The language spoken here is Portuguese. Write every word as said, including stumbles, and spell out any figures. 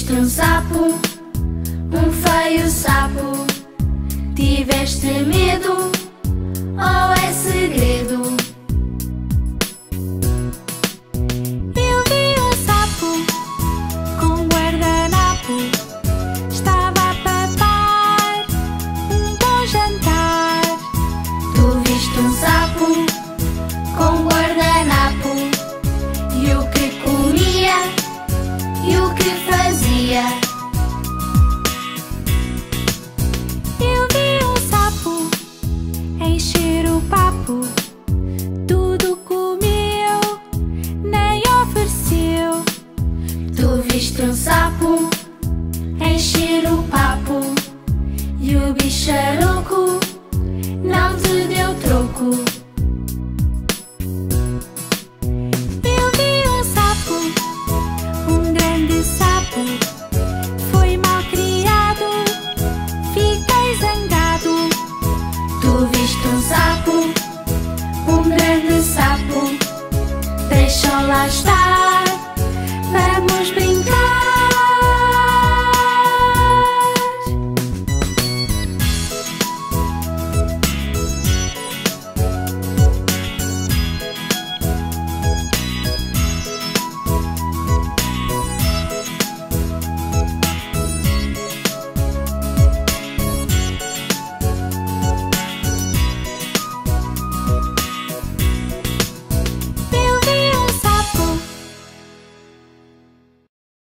viste um sapo, um feio sapo. Tiveste medo ou é segredo? Eu vi um sapo com um guardanapo. Estava a papar um bom jantar. Tu viste um sapo com um guardanapo. E o que comia e o que fazia? Eu vi um sapo encher o papo. Tudo comeu, nem ofereceu. Tu viste um sapo encher o papo. E o bicharoco